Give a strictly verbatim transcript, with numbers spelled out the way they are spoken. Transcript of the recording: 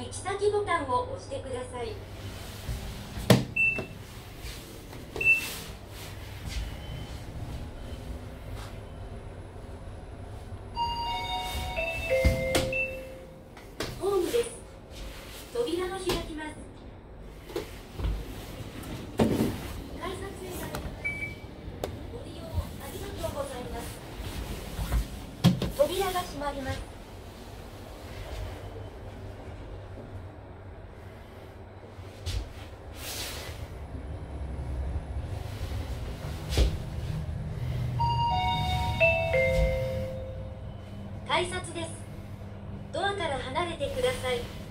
行き先ボタンを押してください。ホームです。扉が開きます。改札へ参ります。ご利用ありがとうございます。扉が閉まります。改札です。ドアから離れてください。